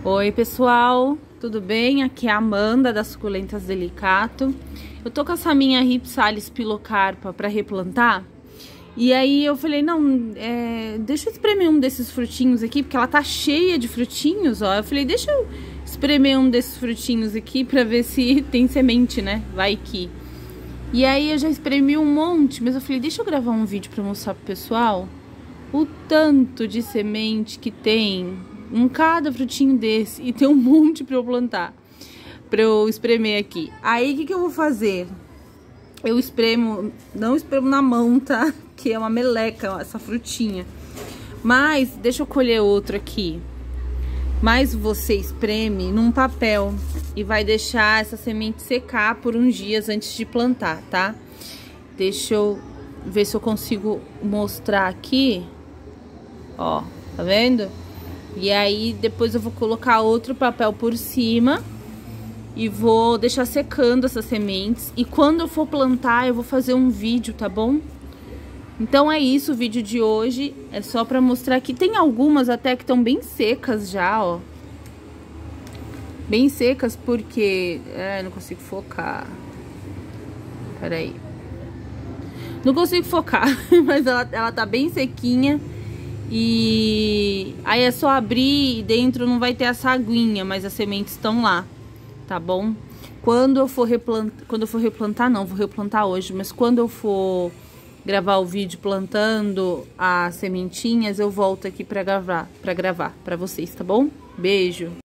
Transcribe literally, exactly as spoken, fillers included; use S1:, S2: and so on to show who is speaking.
S1: Oi pessoal, tudo bem? Aqui é a Amanda das Suculentas Delicato. Eu tô com essa minha Rhipsalis pilocarpa para replantar. E aí eu falei, não, é, deixa eu espremer um desses frutinhos aqui, porque ela tá cheia de frutinhos, ó. Eu falei, deixa eu espremer um desses frutinhos aqui pra ver se tem semente, né? Vai que. E aí eu já espremi um monte, mas eu falei, deixa eu gravar um vídeo pra mostrar pro pessoal o tanto de semente que tem em cada frutinho desse. E tem um monte pra eu plantar, pra eu espremer aqui. Aí o que que eu vou fazer? Eu espremo, não espremo na mão, tá? Que é uma meleca essa frutinha. Mas deixa eu colher outro aqui. Mas você espreme num papel e vai deixar essa semente secar por uns dias antes de plantar, tá? Deixa eu ver se eu consigo mostrar aqui. Ó, tá vendo? E aí depois eu vou colocar outro papel por cima e vou deixar secando essas sementes. E quando eu for plantar eu vou fazer um vídeo, tá bom? Então é isso, o vídeo de hoje é só pra mostrar que tem algumas até que estão bem secas já, ó. Bem secas porque... É, não consigo focar. Peraí. Não consigo focar, mas ela, ela tá bem sequinha. E aí é só abrir e dentro não vai ter essa aguinha, mas as sementes estão lá, tá bom? Quando eu for replantar, quando eu for replantar não, vou replantar hoje, mas quando eu for gravar o vídeo plantando as sementinhas, eu volto aqui pra gravar, pra gravar pra vocês, tá bom? Beijo!